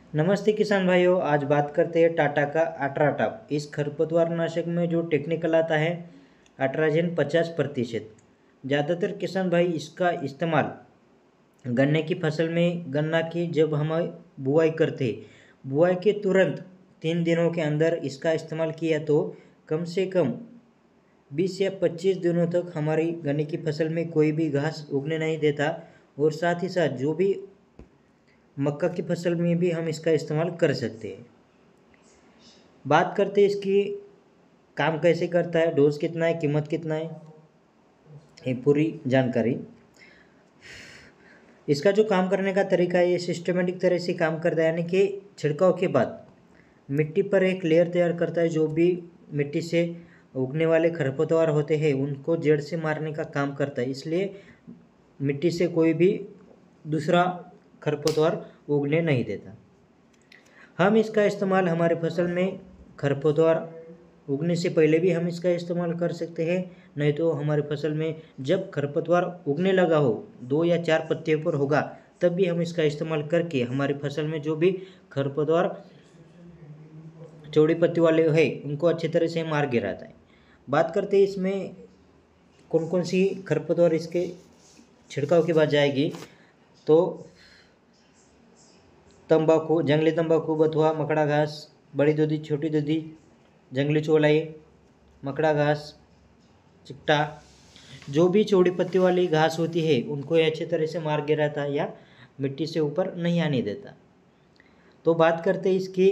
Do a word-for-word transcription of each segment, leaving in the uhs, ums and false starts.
नमस्ते किसान भाइयों, आज बात करते हैं टाटा का अल्ट्राटॉप। इस खरपतवार नाशक में जो टेक्निकल आता है अल्ट्राजेन पचास प्रतिशत। ज़्यादातर किसान भाई इसका इस्तेमाल गन्ने की फसल में, गन्ना की जब हम बुआई करते बुआई के तुरंत तीन दिनों के अंदर इसका इस्तेमाल किया तो कम से कम बीस या पच्चीस दिनों तक हमारी गन्ने की फसल में कोई भी घास उगने नहीं देता। और साथ ही साथ जो भी मक्का की फसल में भी हम इसका इस्तेमाल कर सकते हैं। बात करते हैं इसकी काम कैसे करता है, डोज कितना है, कीमत कितना है, ये पूरी जानकारी। इसका जो काम करने का तरीका है ये सिस्टमेटिक तरह से काम करता है, यानी कि छिड़काव के बाद मिट्टी पर एक लेयर तैयार करता है। जो भी मिट्टी से उगने वाले खरपतवार होते हैं उनको जड़ से मारने का काम करता है, इसलिए मिट्टी से कोई भी दूसरा खरपतवार उगने नहीं देता। हम इसका इस्तेमाल हमारे फसल में खरपतवार उगने से पहले भी हम इसका इस्तेमाल कर सकते हैं, नहीं तो हमारे फसल में जब खरपतवार उगने लगा हो, दो या चार पत्तियों पर होगा, तब भी हम इसका इस्तेमाल करके हमारी फसल में जो भी खरपतवार चौड़ी पत्ती वाले हैं उनको अच्छी तरह से मार गिराता है। बात करते हैं इसमें कौन कौन सी खरपतवार इसके छिड़काव के बाद जाएगी, तो तंबाकू, जंगली तंबाकू, बथुआ, मकड़ा घास, बड़ी दूधी, छोटी दूधी, जंगली चौलाई, मकड़ा घास, चिट्टा, जो भी चौड़ी पत्ती वाली घास होती है उनको ये अच्छी तरह से मार गिराता है या मिट्टी से ऊपर नहीं आने देता। तो बात करते हैं इसकी,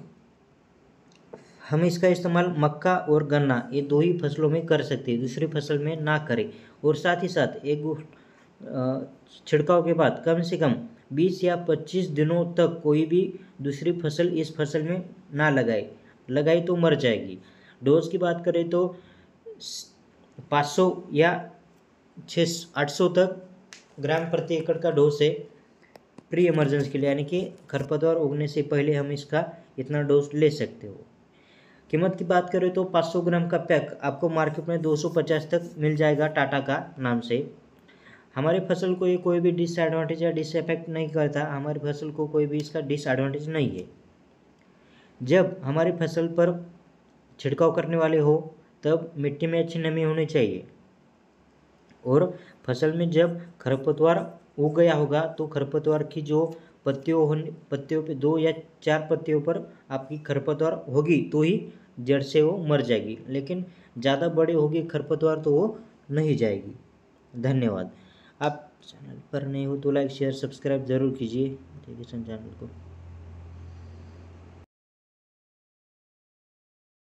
हम इसका इस्तेमाल मक्का और गन्ना ये दो ही फसलों में कर सकते हैं, दूसरी फसल में ना करें। और साथ ही साथ एक छिड़काव के बाद कम से कम बीस या पच्चीस दिनों तक कोई भी दूसरी फसल इस फसल में ना लगाए, लगाई तो मर जाएगी। डोज की बात करें तो पाँच सौ या छः आठ सौ तक ग्राम प्रति एकड़ का डोज है प्री इमरजेंसी के लिए, यानी कि खरपतवार उगने से पहले हम इसका इतना डोज ले सकते हो। कीमत की बात करें तो पाँच सौ ग्राम का पैक आपको मार्केट में दो सौ पचास तक मिल जाएगा टाटा का नाम से। हमारी फसल को ये कोई भी डिसएडवांटेज या डिसइफेक्ट नहीं करता, हमारी फसल को कोई भी इसका डिसएडवांटेज नहीं है। जब हमारी फसल पर छिड़काव करने वाले हो तब मिट्टी में अच्छी नमी होनी चाहिए, और फसल में जब खरपतवार उग गया होगा तो खरपतवार की जो पत्तियों होने पत्तियों पे दो या चार पत्तियों पर आपकी खरपतवार होगी तो ही जड़ से वो मर जाएगी, लेकिन ज़्यादा बड़ी होगी खरपतवार तो वो नहीं जाएगी। धन्यवाद। आप चैनल पर नए हो तो लाइक शेयर सब्सक्राइब ज़रूर कीजिए किसान चैनल को।